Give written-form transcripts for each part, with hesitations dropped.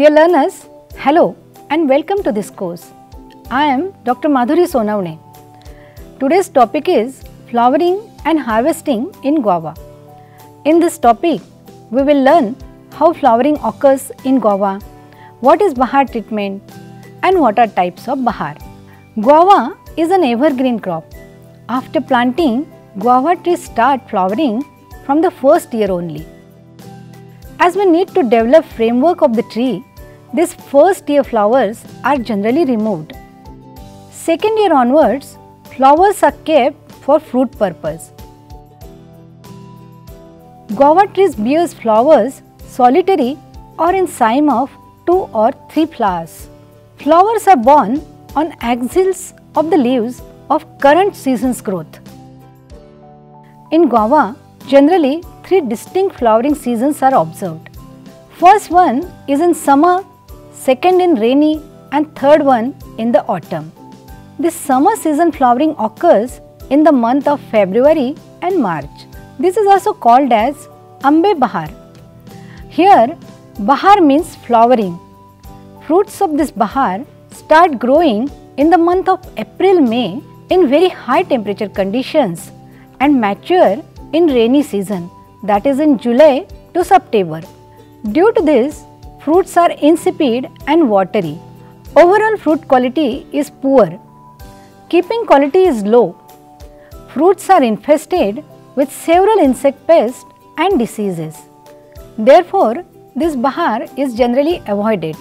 Dear learners, hello and welcome to this course. I am Dr. Madhuri Sonawane. Today's topic is flowering and harvesting in guava. In this topic, we will learn how flowering occurs in guava, what is Bahar treatment and what are types of Bahar. Guava is an evergreen crop. After planting, guava trees start flowering from the first year only. As we need to develop framework of the tree, these first year flowers are generally removed. Second year onwards, flowers are kept for fruit purpose. Guava trees bears flowers solitary or in cyme of 2 or 3 flowers. Flowers are borne on axils of the leaves of current season's growth. In guava, generally 3 distinct flowering seasons are observed. First one is in summer, second in rainy and third one in the autumn. This summer season flowering occurs in the month of February and March. This is also called as Ambe Bahar. Here, Bahar means flowering. Fruits of this Bahar start growing in the month of April-May in very high temperature conditions and mature in rainy season, that is in July to September. Due to this, fruits are insipid and watery. Overall fruit quality is poor. Keeping quality is low. Fruits are infested with several insect pests and diseases. Therefore, this Bahar is generally avoided.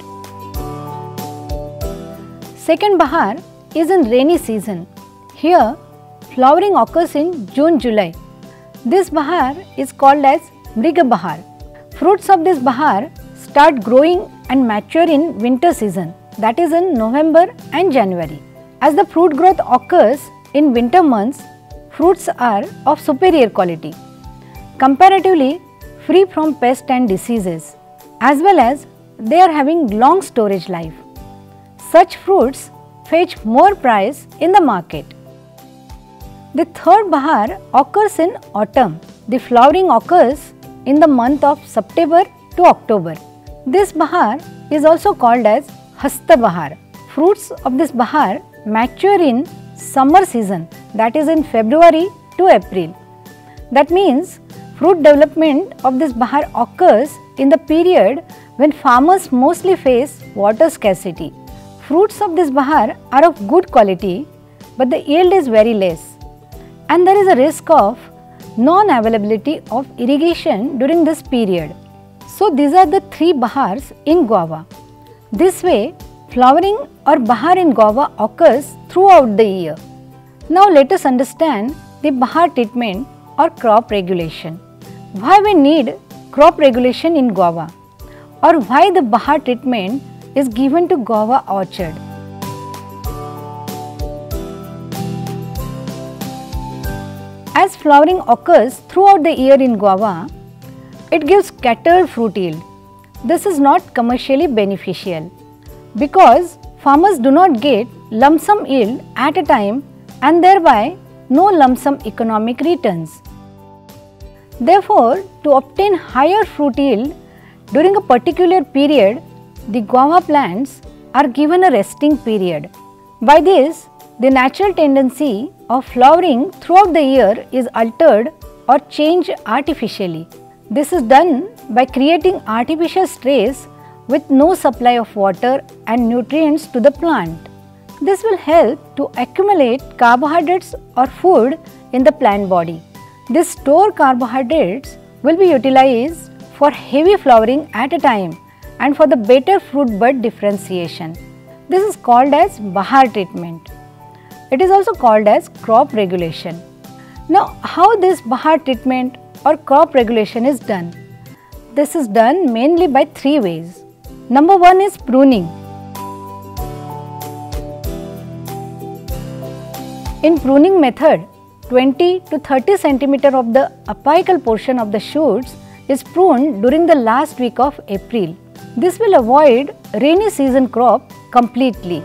Second Bahar is in rainy season. Here, flowering occurs in June-July. This Bahar is called as Mriga Bahar. Fruits of this Bahar start growing and mature in winter season, that is in November and January. As the fruit growth occurs in winter months, fruits are of superior quality, comparatively free from pests and diseases, as well as they are having long storage life. Such fruits fetch more price in the market. The third Bahar occurs in autumn. The flowering occurs in the month of September to October. This Bahar is also called as Hasta Bahar. Fruits of this Bahar mature in summer season, that is in February to April. That means fruit development of this Bahar occurs in the period when farmers mostly face water scarcity. Fruits of this Bahar are of good quality, but the yield is very less, and there is a risk of non-availability of irrigation during this period. So these are the 3 Bahars in guava. This way, flowering or Bahar in guava occurs throughout the year. Now let us understand the Bahar treatment or crop regulation. Why we need crop regulation in guava, or why the Bahar treatment is given to guava orchard. As flowering occurs throughout the year in guava, it gives scattered fruit yield. This is not commercially beneficial because farmers do not get lump sum yield at a time and thereby no lump sum economic returns. Therefore, to obtain higher fruit yield during a particular period, the guava plants are given a resting period. By this, the natural tendency of flowering throughout the year is altered or changed artificially. This is done by creating artificial stress with no supply of water and nutrients to the plant. This will help to accumulate carbohydrates or food in the plant body. These stored carbohydrates will be utilized for heavy flowering at a time and for the better fruit bud differentiation. This is called as Bahar treatment. It is also called as crop regulation. Now, how this Bahar treatment or crop regulation is done? This is done mainly by 3 ways. Number 1 is pruning. In pruning method, 20 to 30 cm of the apical portion of the shoots is pruned during the last week of April. This will avoid rainy season crop completely.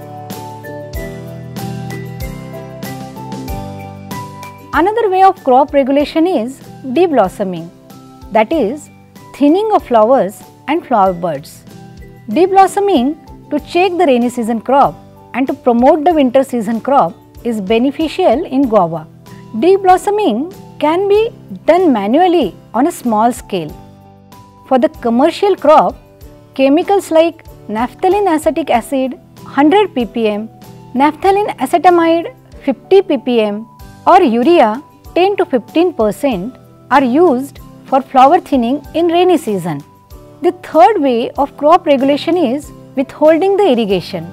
Another way of crop regulation is deblossoming, that is thinning of flowers and flower buds. Deblossoming to check the rainy season crop and to promote the winter season crop is beneficial in guava. Deblossoming can be done manually on a small scale. For the commercial crop, chemicals like naphthalene acetic acid 100 ppm, naphthalene acetamide 50 ppm or urea 10 to 15% are used for flower thinning in rainy season. The third way of crop regulation is withholding the irrigation.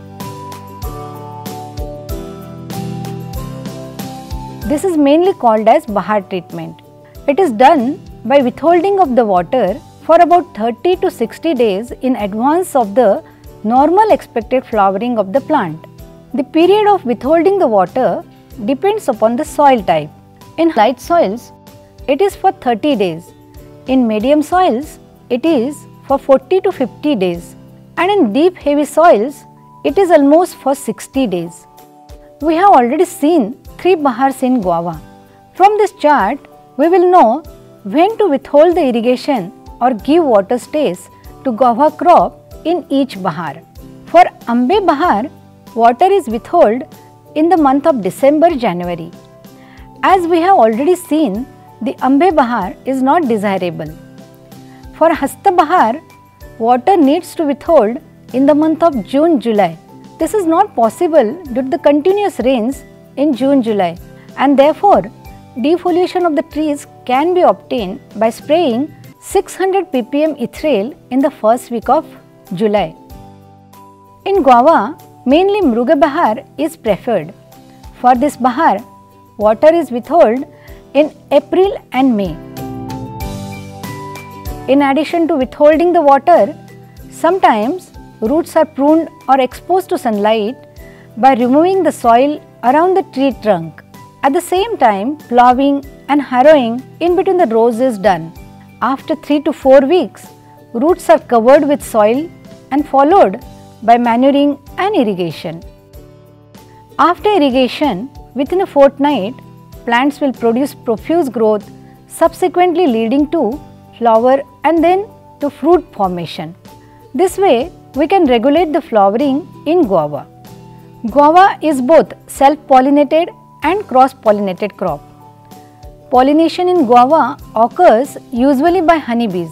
This is mainly called as Bahar treatment. It is done by withholding of the water for about 30 to 60 days in advance of the normal expected flowering of the plant. The period of withholding the water depends upon the soil type. In light soils, it is for 30 days. In medium soils, it is for 40 to 50 days. And in deep heavy soils, it is almost for 60 days. We have already seen 3 Bahars in guava. From this chart, we will know when to withhold the irrigation or give water stays to guava crop in each Bahar. For Ambe Bahar, water is withheld in the month of December-January. As we have already seen, the Ambe Bahar is not desirable. For Hasta Bahar, water needs to withhold in the month of June-July. This is not possible due to the continuous rains in June-July, and therefore defoliation of the trees can be obtained by spraying 600 ppm ethereal in the first week of July. In guava, mainly Mruga Bahar is preferred. For this Bahar, water is withheld in April and May. In addition to withholding the water, sometimes roots are pruned or exposed to sunlight by removing the soil around the tree trunk. At the same time, ploughing and harrowing in between the rows is done. After 3 to 4 weeks, roots are covered with soil and followed by manuring and irrigation. After irrigation, within a fortnight, plants will produce profuse growth, subsequently leading to flower and then to fruit formation. This way, we can regulate the flowering in guava. Guava is both self-pollinated and cross-pollinated crop. Pollination in guava occurs usually by honeybees.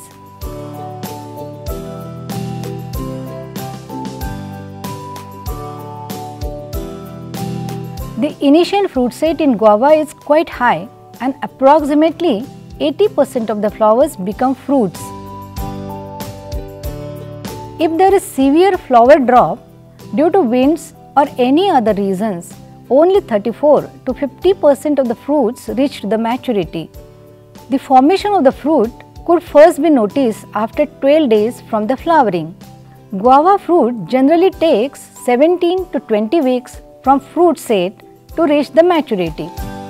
The initial fruit set in guava is quite high and approximately 80% of the flowers become fruits. If there is severe flower drop due to winds or any other reasons, only 34 to 50% of the fruits reached the maturity. The formation of the fruit could first be noticed after 12 days from the flowering. Guava fruit generally takes 17 to 20 weeks from fruit set to reach the maturity.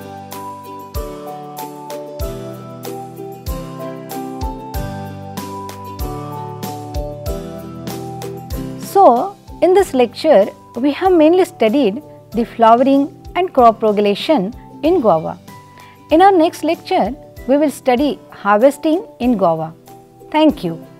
So, in this lecture, we have mainly studied the flowering and crop regulation in guava. In our next lecture, we will study harvesting in guava. Thank you.